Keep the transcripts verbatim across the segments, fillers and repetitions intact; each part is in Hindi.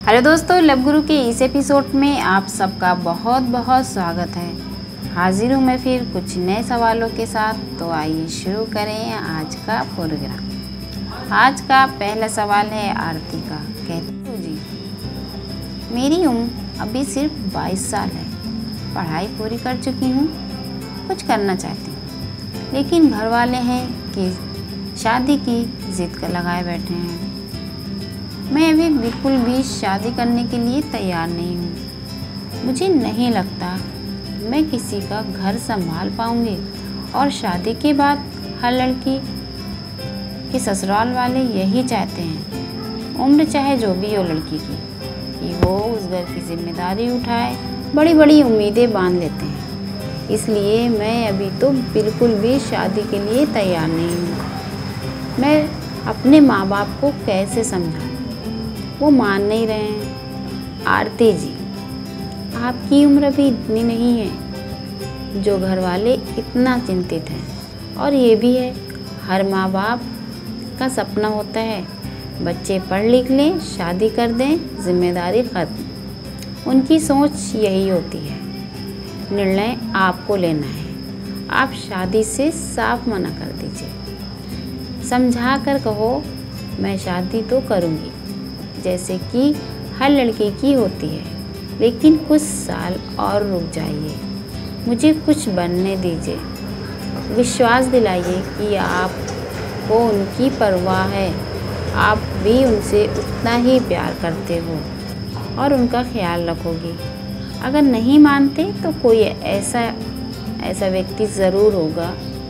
हेलो दोस्तों, लव गुरु के इस एपिसोड में आप सबका बहुत बहुत स्वागत है। हाजिर हूँ मैं फिर कुछ नए सवालों के साथ। तो आइए शुरू करें आज का प्रोग्राम। आज का पहला सवाल है आरती का। कहती हूँ जी, मेरी उम्र अभी सिर्फ बाईस साल है। पढ़ाई पूरी कर चुकी हूँ, कुछ करना चाहती हूँ, लेकिन घर वाले हैं कि शादी की जिद कर लगाए बैठे हैं। मैं अभी बिल्कुल भी शादी करने के लिए तैयार नहीं हूँ। मुझे नहीं लगता मैं किसी का घर संभाल पाऊँगी, और शादी के बाद हर लड़की के ससुराल वाले यही चाहते हैं, उम्र चाहे जो भी हो लड़की की, कि वो उस घर की जिम्मेदारी उठाए। बड़ी बड़ी उम्मीदें बांध लेते हैं, इसलिए मैं अभी तो बिल्कुल भी शादी के लिए तैयार नहीं हूँ। मैं अपने माँ बाप को कैसे समझाऊँ, वो मान नहीं रहे हैं। आरती जी, आपकी उम्र भी इतनी नहीं है जो घर वाले इतना चिंतित हैं। और ये भी है, हर माँ बाप का सपना होता है बच्चे पढ़ लिख लें, शादी कर दें, जिम्मेदारी ख़त्म। उनकी सोच यही होती है। निर्णय आपको लेना है। आप शादी से साफ मना कर दीजिए। समझा कर कहो, मैं शादी तो करूँगी जैसे कि हर लड़के की होती है, लेकिन कुछ साल और रुक जाइए, मुझे कुछ बनने दीजिए। विश्वास दिलाइए कि आपको उनकी परवाह है, आप भी उनसे उतना ही प्यार करते हो और उनका ख्याल रखोगी। अगर नहीं मानते तो कोई ऐसा ऐसा व्यक्ति ज़रूर होगा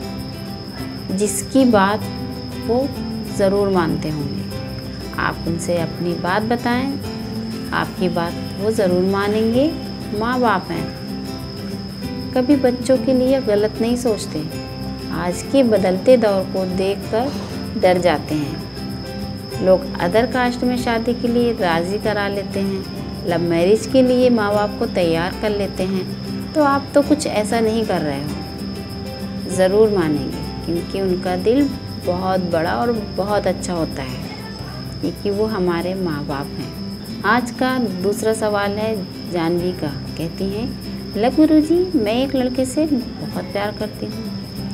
जिसकी बात वो ज़रूर मानते होंगे। आप उनसे अपनी बात बताएं, आपकी बात वो ज़रूर मानेंगे। माँ बाप हैं, कभी बच्चों के लिए गलत नहीं सोचते। आज के बदलते दौर को देखकर डर जाते हैं। लोग अदर कास्ट में शादी के लिए राज़ी करा लेते हैं, लव मैरिज के लिए माँ बाप को तैयार कर लेते हैं। तो आप तो कुछ ऐसा नहीं कर रहे हो। ज़रूर मानेंगे, क्योंकि उनका दिल बहुत बड़ा और बहुत अच्छा होता है, क्योंकि वो हमारे माँ बाप हैं। आज का दूसरा सवाल है जानवी का। कहती हैं, लव गुरु जी, मैं एक लड़के से बहुत प्यार करती हूँ,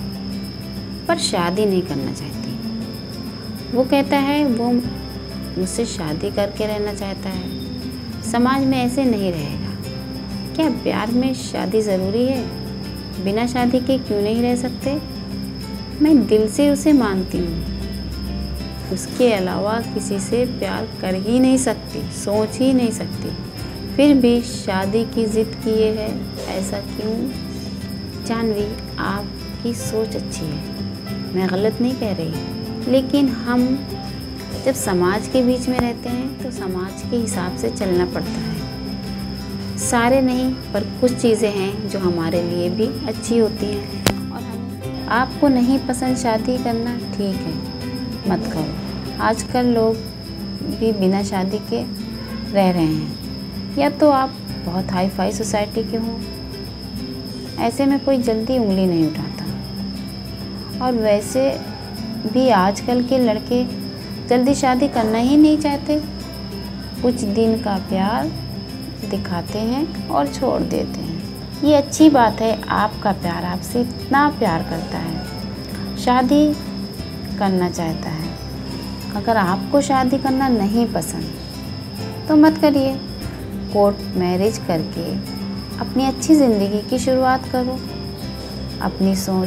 पर शादी नहीं करना चाहती। वो कहता है वो मुझसे शादी करके रहना चाहता है। समाज में ऐसे नहीं रहेगा। क्या प्यार में शादी ज़रूरी है? बिना शादी के क्यों नहीं रह सकते? मैं दिल से उसे मानती हूँ, उसके अलावा किसी से प्यार कर ही नहीं सकती, सोच ही नहीं सकती, फिर भी शादी की जिद किए है। ऐसा क्यों? जानवी, आपकी सोच अच्छी है, मैं गलत नहीं कह रही, लेकिन हम जब समाज के बीच में रहते हैं तो समाज के हिसाब से चलना पड़ता है। सारे नहीं, पर कुछ चीज़ें हैं जो हमारे लिए भी अच्छी होती हैं। और हम आपको नहीं पसंद शादी करना, ठीक है, मत करो। आजकल लोग भी बिना शादी के रह रहे हैं, या तो आप बहुत हाई फाई सोसाइटी के हो, ऐसे में कोई जल्दी उंगली नहीं उठाता। और वैसे भी आजकल के लड़के जल्दी शादी करना ही नहीं चाहते। कुछ दिन का प्यार दिखाते हैं और छोड़ देते हैं। ये अच्छी बात है, आपका प्यार आपसे इतना प्यार करता है, शादी करना चाहता है। अगर आपको शादी करना नहीं पसंद तो मत करिए। कोर्ट मैरिज करके अपनी अच्छी ज़िंदगी की शुरुआत करो। अपनी सोच,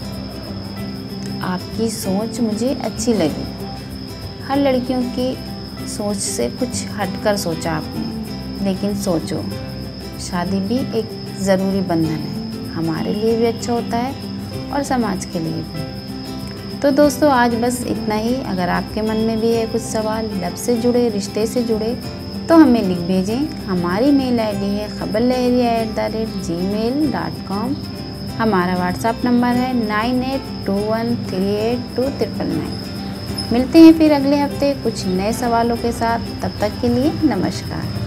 आपकी सोच मुझे अच्छी लगी। हर लड़कियों की सोच से कुछ हटकर सोचा आपने, लेकिन सोचो, शादी भी एक ज़रूरी बंधन है, हमारे लिए भी अच्छा होता है और समाज के लिए भी। तो दोस्तों, आज बस इतना ही। अगर आपके मन में भी है कुछ सवाल लव से जुड़े, रिश्ते से जुड़े, तो हमें लिख भेजें। हमारी मेल आईडी है Khabar Lahariya at the rate Gmail dot com. हमारा व्हाट्सएप नंबर है nine eight two one three eight two triple nine. मिलते हैं फिर अगले हफ्ते कुछ नए सवालों के साथ। तब तक के लिए नमस्कार।